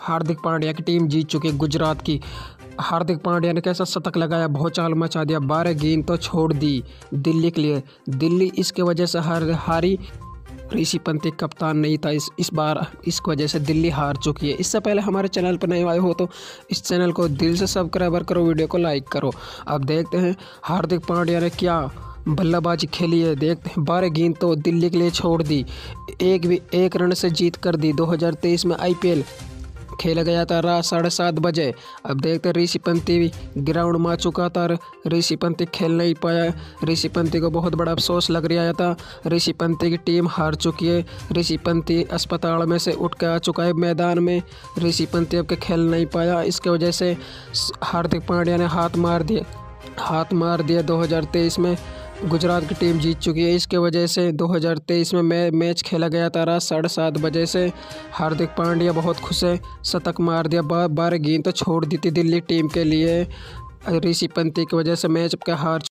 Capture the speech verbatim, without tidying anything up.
हार्दिक पांड्या की टीम जीत चुकी है गुजरात की। हार्दिक पांड्या ने कैसा शतक लगाया, बहुत चाल मचा दिया। बारह गेंद तो छोड़ दी दिल्ली के लिए। दिल्ली इसके वजह से हार हारी। ऋषि पंत एक कप्तान नहीं था इस इस बार, इस वजह से दिल्ली हार चुकी है। इससे पहले हमारे चैनल पर नए आए हो तो इस चैनल को दिल से सब्सक्राइब करो, वीडियो को लाइक करो। अब देखते हैं हार्दिक पांड्या ने क्या बल्लेबाजी खेली है। देखते हैं, बारह गेंद तो दिल्ली के लिए छोड़ दी, एक भी एक रन से जीत कर दी। दो हज़ार तेईस में आईपीएल खेला गया था रात साढ़े सात बजे। अब देखते हैं, ऋषि पंत भी ग्राउंड में आ चुका था, ऋषि पंत खेल नहीं पाया। ऋषि पंत को बहुत बड़ा अफसोस लग रहा था। ऋषि पंत की टीम हार चुकी है। ऋषि पंत अस्पताल में से उठ के आ चुका है मैदान में। ऋषि पंत अब के खेल नहीं पाया, इसके वजह से हार्दिक पांड्या ने हाथ मार दिया हाथ मार दिया दो हज़ार तेईस में गुजरात की टीम जीत चुकी है। इसके वजह से दो हज़ार तेईस में मै मैच खेला गया था रात साढ़े सात बजे से। हार्दिक पांड्या बहुत खुश है, शतक मार दिया। बारह गेंद तो छोड़ दी थी दिल्ली टीम के लिए। ऋषि पंत की वजह से मैच का हार